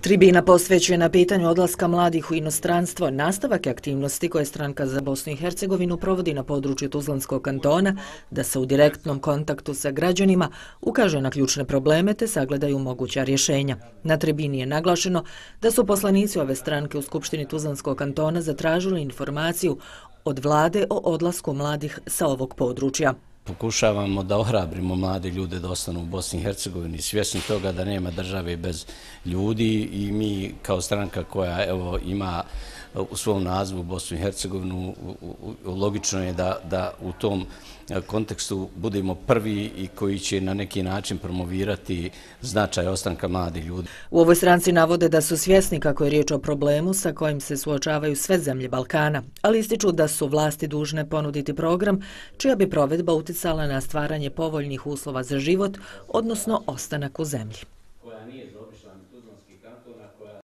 Tribina posvećena pitanju odlaska mladih u inostranstvo, nastavak aktivnosti koje stranka za Bosnu i Hercegovinu provodi na području Tuzlanskog kantona, da se u direktnom kontaktu sa građanima ukaže na ključne probleme te sagledaju moguća rješenja. Na tribini je naglašeno da su poslanici ove stranke u Skupštini Tuzlanskog kantona zatražili informaciju od vlade o odlasku mladih sa ovog područja. Pokušavamo da ohrabrimo mlade ljude da ostanu u Bosni i Hercegovini, svjesni toga da nema države bez ljudi i mi kao stranka koja ima u svom nazivu Bosnu i Hercegovinu, logično je da u tom kontekstu budemo prvi i koji će na neki način promovirati značaj ostanka mladih ljudi. U ovoj stranci navode da su svjesni kako je riječ o problemu sa kojim se suočavaju sve zemlje Balkana, ali ističu da su vlasti dužne ponuditi program čija bi provedba uticala na stvaranje povoljnih uslova za život, odnosno ostanak u zemlji.